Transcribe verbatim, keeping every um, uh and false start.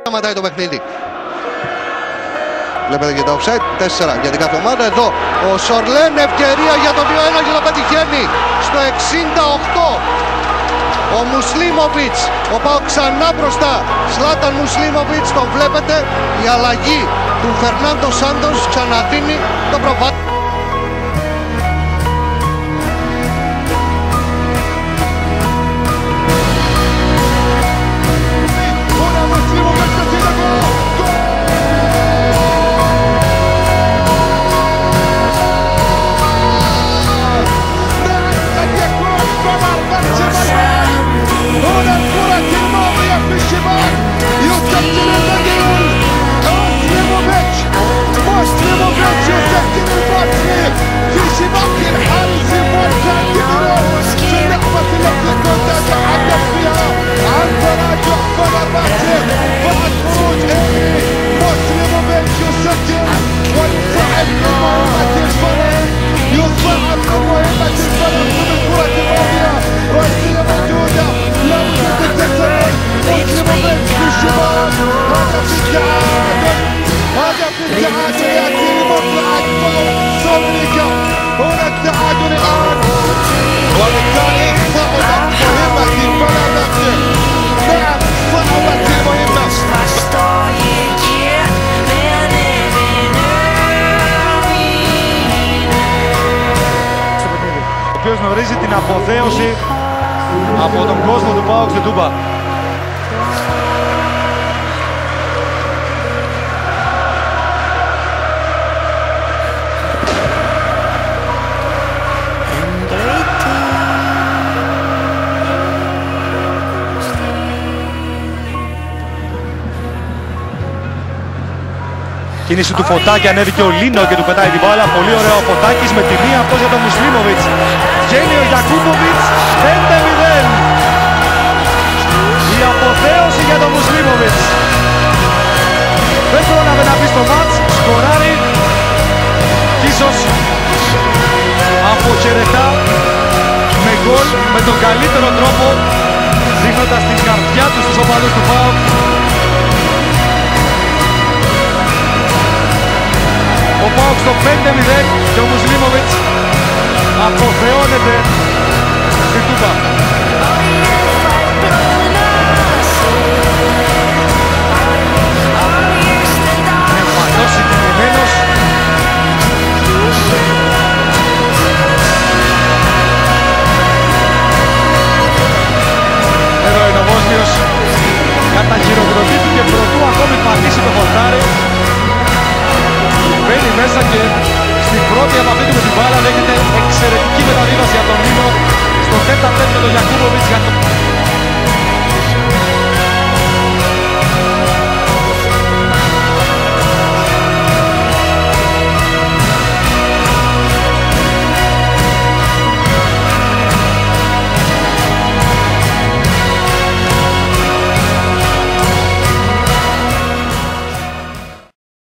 Σταματάει το παιχνίδι. Βλέπετε και το offside, τέσσερα για την κάθε ομάδα. Εδώ ο Σορλέν, ευκαιρία για το δύο ένα και το πετυχαίνει στο εξήντα οκτώ. Ο Μουσλίμοβιτς, ο ΠΑΟΚ ξανά μπροστά. Σλάταν Μουσλίμοβιτς, τον βλέπετε. Η αλλαγή του Φερνάντο Σάντος ξαναδίνει το προβάδισμα. Ο οποίος γνωρίζει την αποθέωση από τον κόσμο του ΠΑΟΚ στην Τούμπα. Κίνηση του Φωτάκη, ανέβηκε ο Λίνο και του πετάει την μπάλα. Πολύ ωραίο ο Φωτάκης με τη μία, αυτός για τον Μουσλίμοβιτς. Βγαίνει ο Γιακούποβιτς, πέντε μηδέν. Η αποθέωση για τον Μουσλίμοβιτς. Δεν πρόλαβε να μπει στο μάτς, σκοράρει. Κι ίσως αποχαιρετά με γκολ με τον καλύτερο τρόπο, δείχνοντας την καρδιά του στους οπαδούς του ΠΑΟΚ. Ο ΠΑΟΚ στο πέντε μηδέν και ο Μουσλίμοβιτς αποθεώνεται στην Τούμπα. Εμφανώς συγκεκριμένος. Εδώ είναι ο Βόσνιος. Καταχειροκροτήθηκε πρωτού ακόμη πατήσει το χορτάρι. Μπαίνει μέσα και στην πρώτη επαφή του με την μπάλα δέχεται